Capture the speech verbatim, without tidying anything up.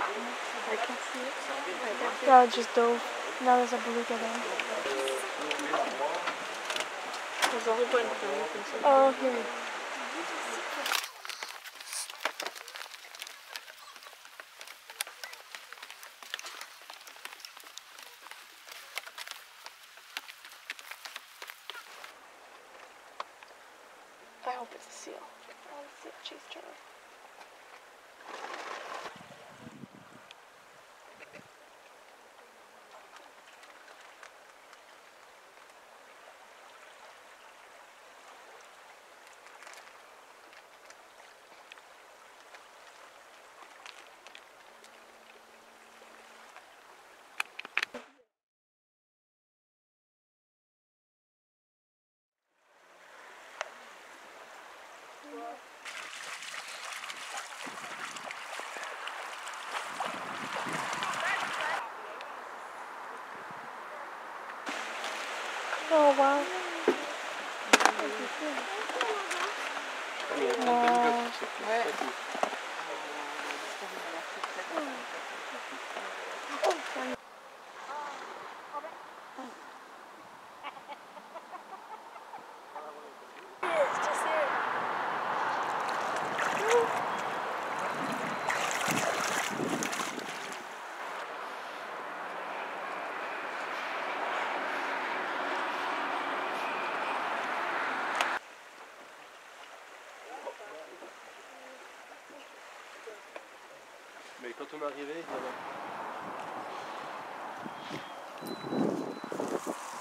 I can see it. Right there. Yeah, I just dove. Now there's a beluga there. There's only one thing you can see. Oh, here. I hope it's a seal. I want to see a chase turtle. Oh wow. Mais quand on est arrivé, il y avait...